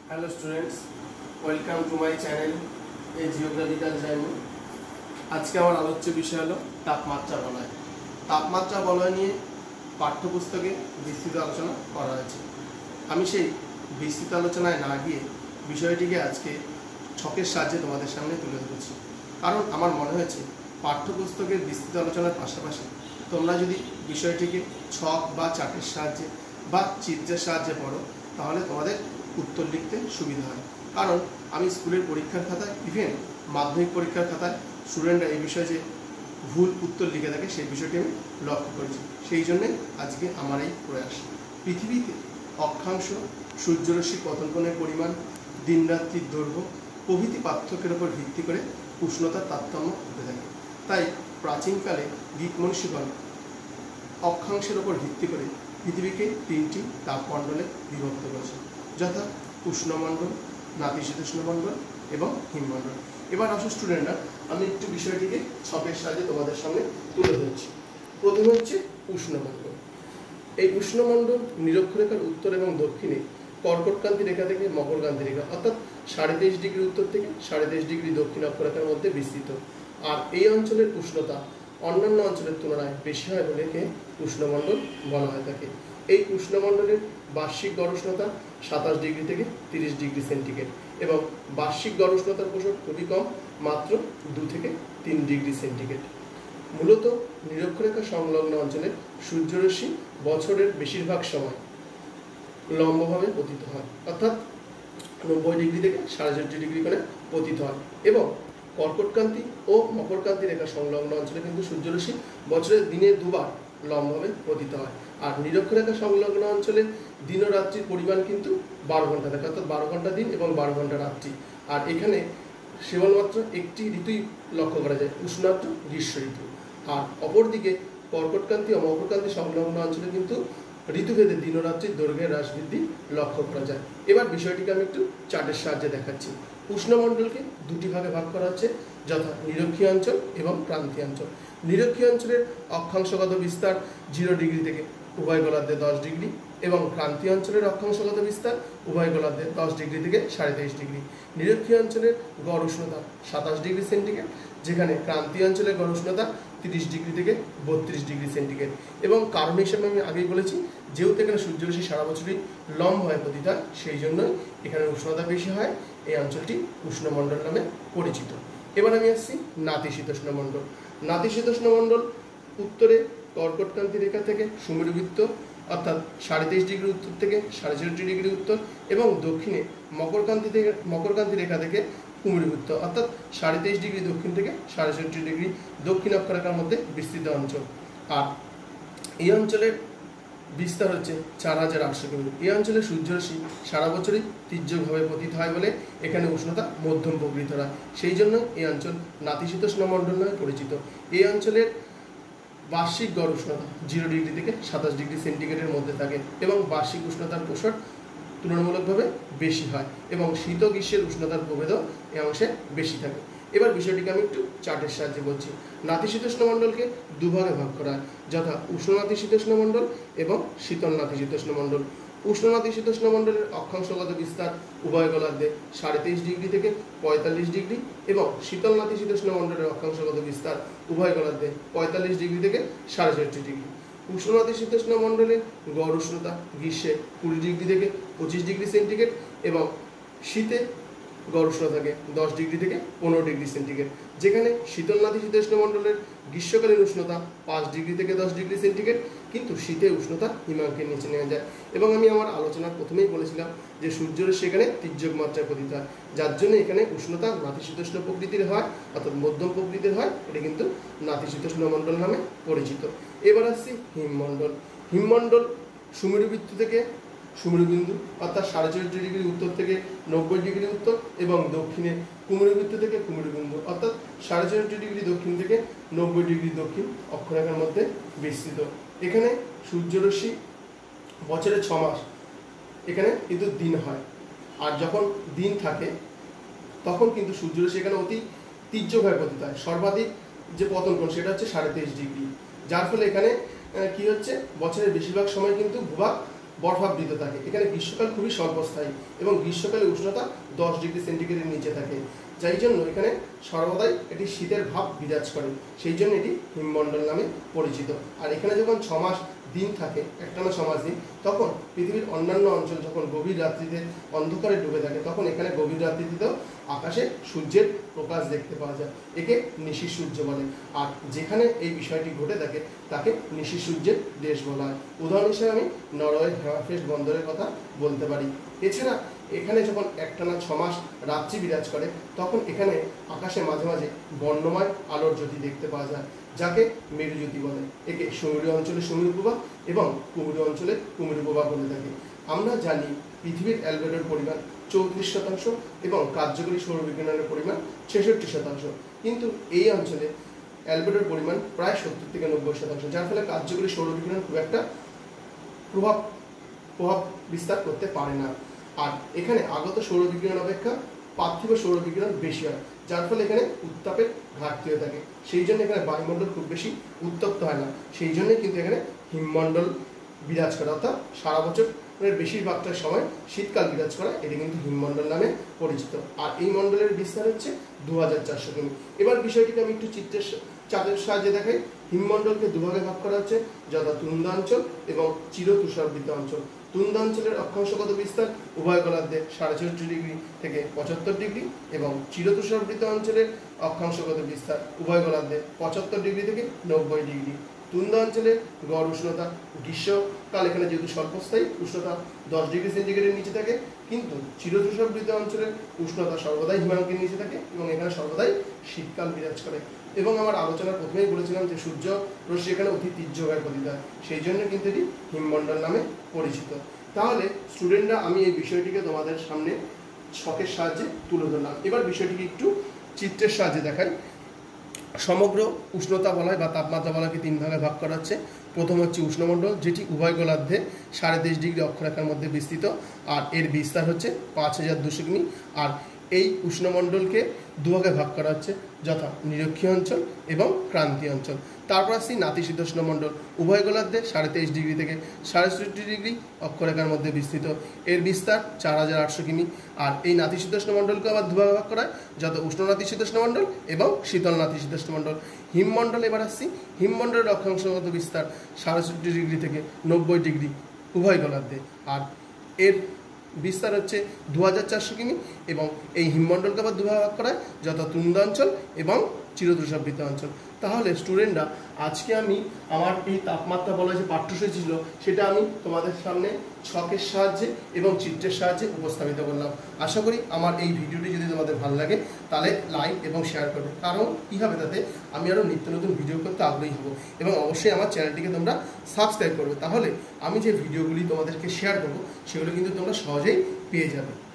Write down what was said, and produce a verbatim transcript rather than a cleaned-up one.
Hello students, welcome to my channel A Geographical Journey। আজকে আমার আলোচ্য বিষয় হলো তাপমাত্রা বলয়। তাপমাত্রা বলয় নিয়ে পাঠ্যপুস্তকে বিস্তৃত আলোচনা করা হয়েছে। আমি সেই বিস্তৃত আলোচনায় না গিয়ে বিষয়টিকে আজকে ছকের সাহায্যে তোমাদের সামনে তুলে ধরেছি, কারণ আমার মনে হয়েছে পাঠ্যপুস্তকের বিস্তৃত আলোচনার পাশাপাশি তোমরা যদি বিষয়টিকে ছক বা চার্টের সাহায্যে বা চিত্রের সাহায্যে পড়ো তাহলে তোমাদের উত্তর লিখতে সুবিধা হয়। কারণ আমি স্কুলের পরীক্ষার খাতায়, ইভেন মাধ্যমিক পরীক্ষার খাতায় স্টুডেন্টরা এই বিষয়ে যে ভুল উত্তর লিখে থাকে সেই বিষয়টি আমি লক্ষ্য করেছি। সেই জন্যে আজকে আমার এই প্রয়াস। পৃথিবীতে অক্ষাংশ, সূর্যরশ্মি পতন কোণের পরিমাণ, দিনরাত্রির দৈর্ঘ্য প্রভৃতি পার্থক্যের উপর ভিত্তি করে উষ্ণতার তারতম্য হতে থাকে। তাই প্রাচীনকালে গ্রিক মনীষীগণ অক্ষাংশের উপর ভিত্তি করে পৃথিবীকে তিনটি তাপমণ্ডলে বিভক্ত করেছে, যথা উষ্ণমণ্ডল, নাতিশীতোষ্ণমণ্ডল এবং হিমমণ্ডল। এবার আসো স্টুডেন্টরা, আমি একটু বিষয়টিকে ছকের সাহায্যে তোমাদের সামনে তুলে ধরছি। প্রথমে হচ্ছে উষ্ণমণ্ডল। এই উষ্ণমণ্ডল নিরক্ষরেখার উত্তর এবং দক্ষিণে কর্কটক্রান্তি রেখা থেকে মকরক্রান্তি রেখা অর্থাৎ সাড়ে তেইশ ডিগ্রি উত্তর থেকে সাড়ে তেইশ ডিগ্রি দক্ষিণ অক্ষরেখার মধ্যে বিস্তৃত। আর এই অঞ্চলের উষ্ণতা অন্যান্য অঞ্চলের তুলনায় বেশি হয় বলে একে উষ্ণমণ্ডল বলা হয়ে থাকে। এই উষ্ণমণ্ডলের বার্ষিক গড় উষ্ণতা সাতাশ ডিগ্রি থেকে তিরিশ ডিগ্রি সেন্টিগ্রেড এবং বার্ষিক গড় উষ্ণতার প্রসার খুবই কম, মাত্র দু থেকে তিন ডিগ্রি সেন্টিগ্রেড। মূলত নিরক্ষরেখা সংলগ্ন অঞ্চলে সূর্যরশ্মি বছরের বেশিরভাগ সময় লম্বভাবে পতিত হয়, অর্থাৎ নব্বই ডিগ্রি থেকে সাড়ে চারটি ডিগ্রি করে পতিত হয় এবং কর্কটক্রান্তি ও মকরক্রান্তি রেখা সংলগ্ন অঞ্চলে কিন্তু সূর্যরশ্মি বছরের দিনে দুবার লম্বভাবে পতিত হয়। আর নিরক্ষরেখা সংলগ্ন অঞ্চলে দিন ও রাত্রির পরিমাণ কিন্তু বারো ঘন্টা থাকে, অর্থাৎ বারো ঘন্টা দিন এবং বারো ঘন্টা রাত্রি। আর এখানে কেবলমাত্র একটি ঋতুই লক্ষ্য করা যায়, উষ্ণার্ত গ্রীষ্ম ঋতু। আর অপরদিকে কর্কটক্রান্তি ও মকরক্রান্তি সংলগ্ন অঞ্চলে কিন্তু ঋতুভেদে দিন ও রাত্রির দৈর্ঘ্যের হ্রাস বৃদ্ধি লক্ষ্য করা যায়। এবার বিষয়টিকে আমি একটু চার্টের সাহায্যে দেখাচ্ছি। উষ্ণমণ্ডলকে দুটি ভাগে ভাগ করা হচ্ছে, যথা নিরক্ষীয় অঞ্চল এবং ক্রান্তীয় অঞ্চল। নিরক্ষীয় অঞ্চলের অক্ষাংশগত বিস্তার জিরো ডিগ্রি থেকে উভয় গোলার্ধে দশ ডিগ্রি এবং ক্রান্তীয় অঞ্চলের অক্ষাংশগত বিস্তার উভয় গোলার্ধে দশ ডিগ্রি থেকে সাড়ে তেইশ ডিগ্রি। নিরক্ষীয় অঞ্চলের গড় উষ্ণতা সাতাশ ডিগ্রি সেন্টিগ্রেড, যেখানে ক্রান্তীয় অঞ্চলের গড় উষ্ণতা তিরিশ ডিগ্রি থেকে বত্রিশ ডিগ্রি সেন্টিগ্রেড। এবং কারণ হিসেবে আমি আগেই বলেছি, যেহেতু এখানে সূর্যরশ্মি সারা বছরই লম্ব হয় পতিত হয়, সেই জন্যই এখানে উষ্ণতা বেশি হয়। এই অঞ্চলটি উষ্ণমণ্ডল নামে পরিচিত। এবার আমি আসছি নাতিশীতোষ্ণমণ্ডল। নাতিশীতোষ্ণমণ্ডল উত্তরে কর্কটক্রান্তি রেখা থেকে সুমেরুবৃত্ত অর্থাৎ সাড়ে তেইশ ডিগ্রি উত্তর থেকে সাড়ে চৌষট্টি ডিগ্রি উত্তর এবং দক্ষিণে মকরক্রান্তি থেকে মকরক্রান্তি রেখা থেকে কুমেরুবৃত্ত অর্থাৎ সাড়ে তেইশ ডিগ্রি দক্ষিণ থেকে সাড়ে চৌষট্টি ডিগ্রি দক্ষিণ অক্ষরেখার মধ্যে বিস্তৃত অঞ্চল। আর এই অঞ্চলের বিস্তার হচ্ছে চার হাজার আটশো কিলোমিটার। এই অঞ্চলে সূর্যরশ্মি সারা বছরই তীর্যকভাবে পতিত হয় বলে এখানে উষ্ণতা মধ্যম প্রকৃতির হয়। সেই জন্য এই অঞ্চল নাতিশীতোষ্ণমণ্ডল নামে পরিচিত। এই অঞ্চলের বার্ষিক গড় উষ্ণতা জিরো ডিগ্রি থেকে সাতাশ ডিগ্রি সেন্টিগ্রেডের মধ্যে থাকে এবং বার্ষিক উষ্ণতার প্রসার তুলনামূলকভাবে বেশি হয় এবং শীত গ্রীষ্মের উষ্ণতার প্রভেদও এই অংশে বেশি থাকে। এবার বিষয়টিকে আমি একটু চার্টের সাহায্যে বলছি। নাতিশীতোষ্ণমণ্ডলকে দুভাগে ভাগ করা হয়, যথা উষ্ণ নাতিশীতোষ্ণমণ্ডল এবং শীতল নাতিশীতোষ্ণমণ্ডল। উষ্ণ নাতিশীতোষ্ণমণ্ডলের অক্ষাংশগত বিস্তার উভয় গোলার্ধে সাড়ে তেইশ ডিগ্রি থেকে পঁয়তাল্লিশ ডিগ্রি এবং শীতল নাতিশীতোষ্ণমণ্ডলের অক্ষাংশগত বিস্তার উভয় গোলার্ধে পঁয়তাল্লিশ ডিগ্রি থেকে সাড়ে চৌষট্টি ডিগ্রি। উষ্ণ নাতিশীতোষ্ণমণ্ডলের গড় উষ্ণতা গ্রীষ্মে কুড়ি ডিগ্রি থেকে পঁচিশ ডিগ্রি সেন্টিগ্রেড এবং শীতে গড় উষ্ণতা থাকে দশ ডিগ্রি থেকে পনেরো ডিগ্রি সেন্টিগ্রেড, যেখানে শীতল নাতিশীতোষ্ণমণ্ডলের গ্রীষ্মকালীন উষ্ণতা পাঁচ ডিগ্রি থেকে দশ ডিগ্রি সেন্টিগ্রেড, কিন্তু শীতে উষ্ণতা হিমাঙ্কের নিচে নেমে যায়। এবং আমি আমার আলোচনার প্রথমেই বলেছিলাম যে সূর্যরশ্মি এখানে তির্যক মাত্রায় পতিত হয়, যার জন্য এখানে উষ্ণতা নাতিশীতোষ্ণ প্রকৃতির হয়, অর্থাৎ মধ্যম প্রকৃতির হয়। এটা কিন্তু নাতিশীতোষ্ণমণ্ডল নামে পরিচিত। এবার আসছি হিমমণ্ডল। হিমমণ্ডল সুমেরুবৃত্ত থেকে সুমেরুবিন্দু অর্থাৎ সাড়ে চৌষট্টি ডিগ্রি উত্তর থেকে নব্বই ডিগ্রি উত্তর এবং দক্ষিণে কুমেরুবৃত্ত থেকে কুমেরুবিন্দু অর্থাৎ সাড়ে চৌষট্টি ডিগ্রি দক্ষিণ থেকে নব্বই ডিগ্রি দক্ষিণ অক্ষরেখার মধ্যে বিস্তৃত। এখানে সূর্যরশ্মি বছরে ছ মাস এখানে কিন্তু দিন হয়, আর যখন দিন থাকে তখন কিন্তু সূর্যরশ্মি এখানে অতি তীর্যকভাবে পতিত হয়। সর্বাধিক যে পতন কোণ সেটা হচ্ছে সাড়ে তেইশ ডিগ্রি, যার ফলে এখানে কি হচ্ছে, বছরের বেশিরভাগ সময় কিন্তু ভূভাগ বরফাবৃত থাকে। এখানে গ্রীষ্মকাল খুবই স্বল্পস্থায়ী এবং গ্রীষ্মকালে উষ্ণতা দশ ডিগ্রি সেন্টিগ্রেডের নিচে থাকে, যাই জন্য এখানে সর্বদাই এটি শীতের ভাব বিরাজ করে, সেই জন্য এটি হিমমণ্ডল নামে পরিচিত। আর এখানে যখন ছ মাস দিন থাকে, একটানা ছ মাস দিন, তখন পৃথিবীর অন্যান্য অঞ্চল যখন গভীর রাত্রিতে অন্ধকারে ডুবে থাকে, তখন এখানে গভীর রাত্রিতেও আকাশে সূর্যের প্রকাশ দেখতে পাওয়া যায়। একে নিশির সূর্য বলে। আর যেখানে এই বিষয়টি ঘটে থাকে তাকে নিশির সূর্যের দেশ বলা হয়। উদাহরণ হিসেবে আমি নরওয়ের হ্যামারফেস্ট বন্দরের কথা বলতে পারি। এছাড়া এখানে যখন একটানা ছ মাস রাত্রি বিরাজ করে, তখন এখানে আকাশে মাঝে মাঝে বর্ণময় আলোর জ্যোতি দেখতে পাওয়া যায়, যাকে মেরুজ্যোতি বলে। একে সমুদ্রীয় অঞ্চলে সমুদ্র প্রভা এবং কুমিরু অঞ্চলে কুমিরু প্রভা বলে থাকে। আমরা জানি পৃথিবীর অ্যালবেডোর পরিমাণ চৌত্রিশ শতাংশ এবং কার্যকরী সৌরবিজ্ঞানের পরিমাণ ছেষট্টি শতাংশ, কিন্তু এই অঞ্চলে অ্যালবেডোর পরিমাণ প্রায় সত্তর থেকে নব্বই শতাংশ, যার ফলে কার্যকরী সৌরবিজ্ঞান খুব একটা প্রভাব প্রভাব বিস্তার করতে পারে না। আর এখানে আগত সৌরবিজ্ঞান অপেক্ষা পার্থিব সৌরবিজ্ঞান বেশি হয়, যার ফলে এখানে উত্তাপের ঘাটতি হয়ে থাকে, সেই জন্য এখানে বায়ুমণ্ডল খুব বেশি উত্তপ্ত হয় না, সেই জন্যই কিন্তু এখানে হিমমণ্ডল বিরাজ করে, অর্থাৎ সারা বছরের বেশিরভাগটা সময় শীতকাল বিরাজ করা, এটি কিন্তু হিমমণ্ডল নামে পরিচিত। আর এই মণ্ডলের বিস্তার হচ্ছে দু হাজার চারশো কিমি। এবার বিষয়টিকে আমি একটু চিত্রের চাঁদের সাহায্যে দেখাই। হিমমণ্ডলকে দুভাগে ভাগ করা হচ্ছে, যথা তুন্দ্রাঞ্চল এবং চিরতুষারবৃত অঞ্চল। তুন্দ্রাঞ্চলের অক্ষাংশগত বিস্তার উভয় গোলার্ধে সাড়ে চৌষট্টি ডিগ্রি থেকে পঁচাত্তর ডিগ্রি এবং চিরতুষারবৃত অঞ্চলের অক্ষাংশগত বিস্তার উভয় গোলার্ধে পঁচাত্তর ডিগ্রি থেকে নব্বই ডিগ্রি। তুন্দ্রা অঞ্চলের গড় উষ্ণতা গ্রীষ্মকাল এখানে যেহেতু স্বল্পস্থায়ী, উষ্ণতা দশ ডিগ্রি সেন্টিগ্রেডের নিচে থাকে, কিন্তু চিরতুষারবৃত অঞ্চলের উষ্ণতা সর্বদাই হিমাঙ্কের নিচে থাকে এবং এখানে সর্বদাই শীতকাল বিরাজ করে। এবং আমার আলোচনার প্রথমেই বলেছিলাম যে সূর্য রশ্মি এখানে অতি তীর্যভাবে পতিত হয়, সেই জন্য কিন্তু এটি হিমমণ্ডল নামে পরিচিত। তাহলে স্টুডেন্টরা, আমি এই বিষয়টিকে তোমাদের সামনে ছকের সাহায্যে তুলে ধরলাম। এবার বিষয়টিকে একটু চিত্রের সাহায্যে দেখাই। সমগ্র উষ্ণতা বলয় বা তাপমাত্রা বলয়কে তিন ভাগে ভাগ করা হচ্ছে। প্রথম হচ্ছে উষ্ণমণ্ডল, যেটি উভয় গোলার্ধে সাড়ে তেইশ ডিগ্রি অক্ষরেখার মধ্যে বিস্তৃত, আর এর বিস্তার হচ্ছে পাঁচ হাজার দুশো কিমি। আর এই উষ্ণমণ্ডলকে দুভাগে ভাগ করা হচ্ছে, যথা নিরক্ষীয় অঞ্চল এবং ক্রান্তীয় অঞ্চল। তারপর আসছি নাতিশীতোষ্ণ মণ্ডল, উভয় গোলার্ধে সাড়ে তেইশ ডিগ্রি থেকে সাড়ে চৌষট্টি ডিগ্রি অক্ষরেখার মধ্যে বিস্তৃত, এর বিস্তার চার হাজার আটশো কিমি। আর এই নাতিশীতোষ্ণ মণ্ডলকে আবার দুভাগে ভাগ করা হয়, যথা উষ্ণ নাতিশীতোষ্ণ মণ্ডল এবং শীতল নাতিশীতোষ্ণ মণ্ডল। হিমমণ্ডল এবার আসছি। হিমমণ্ডলের অক্ষাংশগত বিস্তার সাড়ে চৌষট্টি ডিগ্রি থেকে নব্বই ডিগ্রি উভয় গোলার্ধে, আর এর বিস্তার হচ্ছে দু হাজার চারশো কিমি এবং এই হিমমণ্ডলকে আবার দুভাগে ভাগ করা হয়, যথা তুন্দ্রাঞ্চল এবং চিরতুষারবৃত অঞ্চল। তাহলে স্টুডেন্টরা, আজকে আমি আমার এই তাপমাত্রা বলা যে পাঠ্যসূচি ছিল, সেটা আমি তোমাদের সামনে ছকের সাহায্যে এবং চিত্রের সাহায্যে উপস্থাপিত করলাম। আশা করি আমার এই ভিডিওটি যদি তোমাদের ভালো লাগে তাহলে লাইক এবং শেয়ার করবে, কারণ কী হবে, তাতে আমি আরও নিত্য নতুন ভিডিও করতে আগ্রহী হব। এবং অবশ্যই আমার চ্যানেলটিকে তোমরা সাবস্ক্রাইব করবে, তাহলে আমি যে ভিডিওগুলি তোমাদেরকে শেয়ার করবো সেগুলো কিন্তু তোমরা সহজেই পেয়ে যাবে।